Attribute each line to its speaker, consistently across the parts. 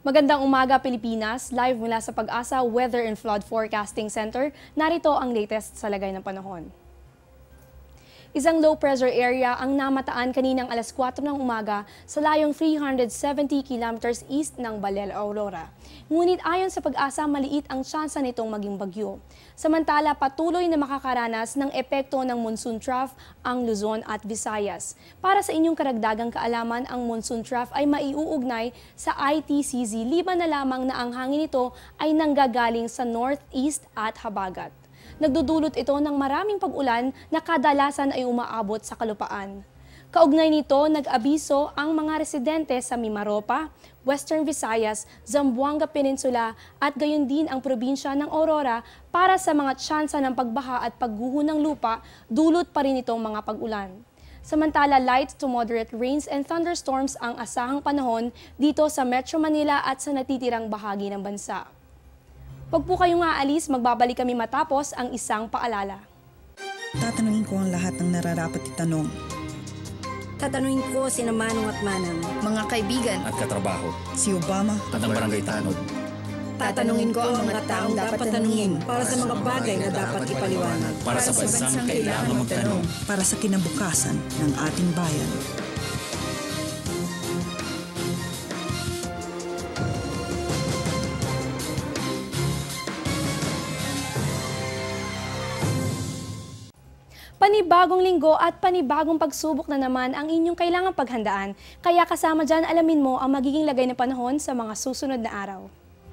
Speaker 1: Magandang umaga Pilipinas, live mula sa Pag-asa Weather and Flood Forecasting Center, narito ang latest sa lagay ng panahon. Isang low pressure area ang namataan kaninang alas 4 ng umaga sa layong 370 kilometers east ng Balel, Aurora. Ngunit ayon sa Pag-asa, maliit ang tsansa nitong maging bagyo. Samantala, patuloy na makakaranas ng epekto ng monsoon trough ang Luzon at Visayas. Para sa inyong karagdagang kaalaman, ang monsoon trough ay maiuugnay sa ITCZ, liban na lamang na ang hangin nito ay nanggagaling sa northeast at habagat. Nagdudulot ito ng maraming pag-ulan na kadalasan ay umaabot sa kalupaan. Kaugnay nito, nag-abiso ang mga residente sa Mimaropa, Western Visayas, Zamboanga Peninsula at gayon din ang probinsya ng Aurora para sa mga tsansa ng pagbaha at pagguho ng lupa, dulot pa rin itong mga pag-ulan. Samantala, light to moderate rains and thunderstorms ang asahang panahon dito sa Metro Manila at sa natitirang bahagi ng bansa. Huwag po kayong aalis, magbabalik kami matapos ang isang paalala.
Speaker 2: Tatanungin ko ang lahat ng nararapat itanong.
Speaker 3: Tatanungin ko sina Manong at Manang,
Speaker 4: mga kaibigan
Speaker 5: at katrabaho,
Speaker 2: Si Obama
Speaker 5: at ang barangay tanod.
Speaker 3: tatanungin ko ang mga taong dapat tanungin para sa mga bagay na dapat ipaliwanag.
Speaker 5: Para sa bansang kailangan magtanong.
Speaker 2: para sa kinabukasan ng ating bayan.
Speaker 1: Panibagong linggo at panibagong pagsubok na naman ang inyong kailangang paghandaan. Kaya kasama dyan, alamin mo ang magiging lagay ng panahon sa mga susunod na araw.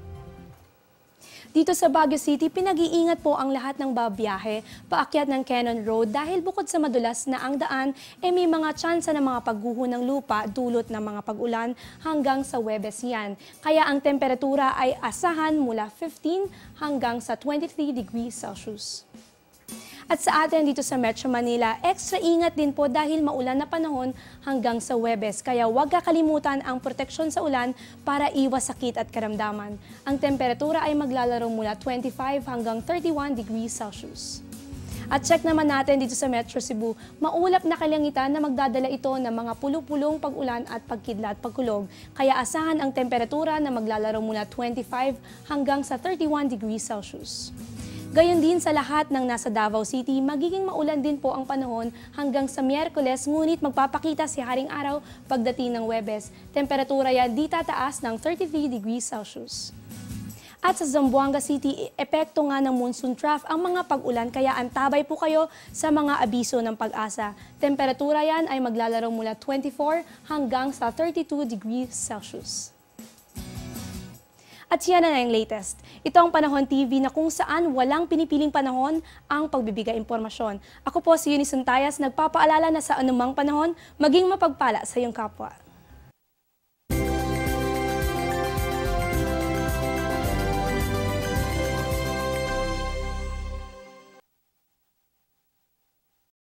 Speaker 1: Dito sa Baguio City, pinag-iingat po ang lahat ng babiyahe paakyat ng Cannon Road dahil bukod sa madulas na ang daan, may mga tsansa ng mga pagguho ng lupa dulot ng mga pag-ulan hanggang sa Huwebes yan. Kaya ang temperatura ay asahan mula 15 hanggang sa 23 degrees Celsius. At sa atin dito sa Metro Manila, extra ingat din po dahil maulan na panahon hanggang sa Huwebes. Kaya huwag kakalimutan ang proteksyon sa ulan para iwas sakit at karamdaman. Ang temperatura ay maglalaro mula 25 hanggang 31 degrees Celsius. At check naman natin dito sa Metro Cebu, maulap na kalangitan na magdadala ito ng mga pulupulong pag-ulan at pagkidlat pagkulog. Kaya asahan ang temperatura na maglalaro mula 25 hanggang sa 31 degrees Celsius. Gayon din sa lahat ng nasa Davao City, magiging maulan din po ang panahon hanggang sa Miyerkules, ngunit magpapakita si Haring Araw pagdating ng Huwebes. Temperatura yan di tataas ng 33 degrees Celsius. At sa Zamboanga City, epekto nga ng monsoon trough ang mga pag-ulan kaya antabay po kayo sa mga abiso ng Pag-asa. Temperatura yan ay maglalaro mula 24 hanggang sa 32 degrees Celsius. At yan na ang latest. Ito ang Panahon TV na kung saan walang pinipiling panahon ang pagbibigay impormasyon. Ako po si Eunice Juntayas, nagpapaalala na sa anumang panahon, maging mapagpala sa iyong kapwa.